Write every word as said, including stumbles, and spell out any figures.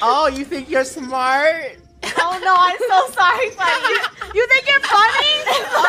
Oh, you think you're smart? Oh no, I'm so sorry, but you, you think you're funny?